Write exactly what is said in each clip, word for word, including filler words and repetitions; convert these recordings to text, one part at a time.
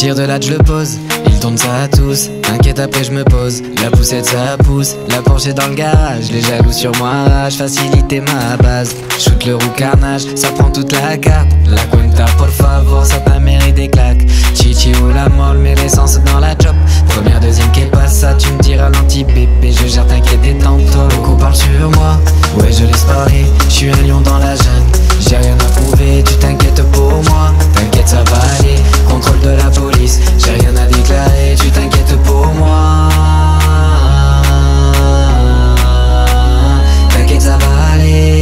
tire de là, je le pose. Il tourne ça à tous, t'inquiète après je me pose. La poussette ça pousse, la Porsche est dans le garage. Les jaloux sur moi rage, faciliter ma base. Shoot le roux carnage, ça prend toute la carte. La cuenta por favor, ça t'a mérité des claques. Chichi ou la molle, mets l'essence dans la chop. Première, deuxième, qui passe ça, tu me diras l'anti-bébé. Je gère, t'inquiète, détends-toi. Beaucoup parlent sur moi, ouais je laisse parler. Je suis un lion dans la jungle, j'ai rien à prouver. Tu t'inquiètes pour moi, t'inquiète ça va aller. Contrôle de la police, j'ai rien à déclarer. Tu t'inquiètes pour moi, t'inquiète ça va aller.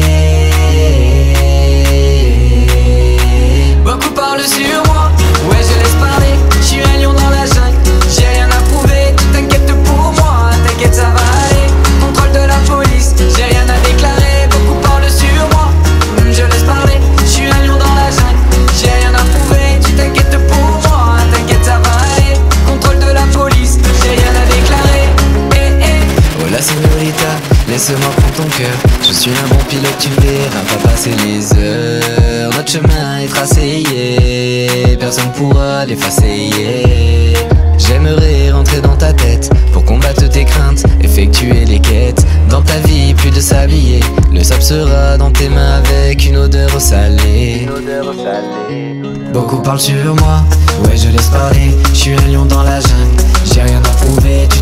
Beaucoup parlent sur moi, ouais je laisse parler. Je suis un lion dans la jungle, j'ai rien à prouver. Tu t'inquiètes pour moi, t'inquiète ça va aller. Contrôle de la police, j'ai rien à déclarer. Beaucoup parlent sur moi, je laisse parler. Je suis un lion dans la jungle, j'ai rien à prouver. Tu t'inquiètes pour moi, t'inquiète ça va aller. Contrôle de la police, j'ai rien à déclarer. Eh eh. Oh la señorita, laisse-moi prendre ton cœur. Je suis un bon pilote, tu verras pas passer les heures. Notre chemin est tracé, yeah. Personne pourra l'effacer, yeah. J'aimerais rentrer dans ta tête pour combattre tes craintes, effectuer les quêtes. Dans ta vie, plus de s'habiller. Le sable sera dans tes mains avec une odeur au salé. Beaucoup parlent sur moi, ouais je laisse parler. Je suis un lion dans la jungle, j'ai rien à prouver.